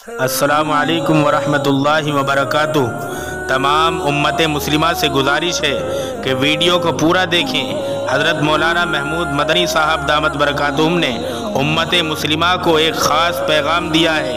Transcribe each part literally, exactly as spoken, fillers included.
السلام علیکم ورحمۃ اللہ وبرکاتہ۔ تمام امت مسلمہ سے گزارش ہے کہ ویڈیو کو پورا دیکھیں۔ حضرت مولانا محمود مدنی صاحب دامت برکاتہم نے امت مسلمہ کو ایک خاص پیغام دیا ہے۔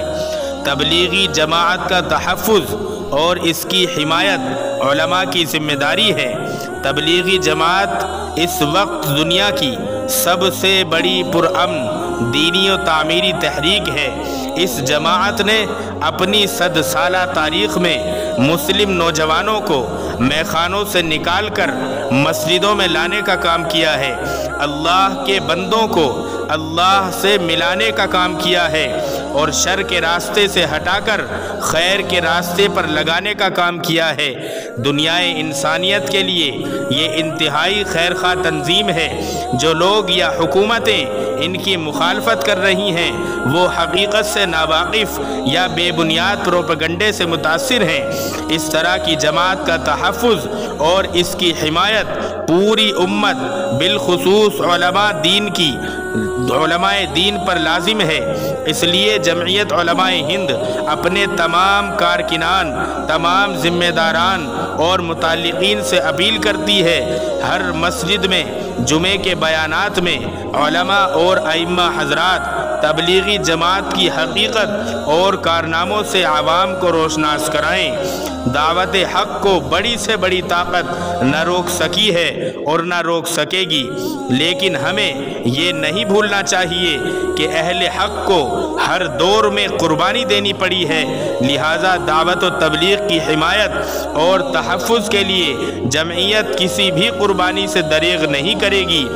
تبلیغی جماعت کا تحفظ اور اس کی حمایت علماء کی ذمہ داری ہے۔ تبلیغی جماعت اس وقت دنیا کی سب سے بڑی پرامن دینی و تعمیری تحریک ہے۔ اس جماعت نے اپنی صد سالہ تاریخ میں مسلم نوجوانوں کو میخانوں سے نکال کر مسجدوں میں لانے کا کام کیا ہے، اللہ کے بندوں کو اللہ سے ملانے کا کام کیا ہے اور شر کے راستے سے ہٹا کر خیر کے راستے پر لگانے کا کام کیا ہے۔ دنیائے انسانیت کے لیے یہ انتہائی خیرخواہ تنظیم ہے۔ جو لوگ یا حکومتیں ان کی مخالفت کر رہی ہیں وہ حقیقت سے ناواقف یا بے بنیاد پروپیگنڈے سے متاثر ہیں۔ اس طرح کی جماعت کا تحفظ اور اس کی حمایت پوری امت بالخصوص علماء دین کی علماء دین پر لازم ہے۔ اس لیے جمعیت علماء ہند اپنے تمام کارکنان، تمام ذمہ داران اور متعلقین سے اپیل کرتی ہے ہر مسجد میں جمعے کے بیانات میں علماء اور ائمہ حضرات تبلیغی جماعت کی حقیقت اور کارناموں سے عوام کو روشناس کرائیں۔ دعوت حق کو بڑی سے بڑی طاقت نہ روک سکی ہے اور نہ روک سکے گی، لیکن ہمیں یہ نہیں بھولنا چاہیے کہ اہل حق کو ہر دور میں قربانی دینی پڑی ہے، لہٰذا دعوت و تبلیغ کی حمایت اور تحفظ کے لیے جمعیت کسی بھی قربانی سے دریغ نہیں کرے گی۔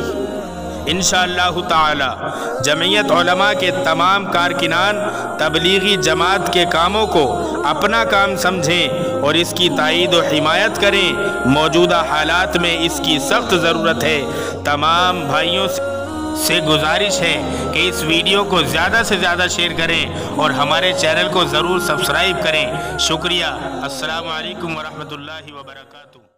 انشاءاللہ تعالی جمعیت علماء کے تمام کارکنان تبلیغی جماعت کے کاموں کو اپنا کام سمجھیں اور اس کی تائید و حمایت کریں۔ موجودہ حالات میں اس کی سخت ضرورت ہے۔ تمام بھائیوں سے گزارش ہے کہ اس ویڈیو کو زیادہ سے زیادہ شیئر کریں اور ہمارے چینل کو ضرور سبسکرائب کریں۔ شکریہ۔ السلام علیکم ورحمۃ اللہ وبرکاتہ۔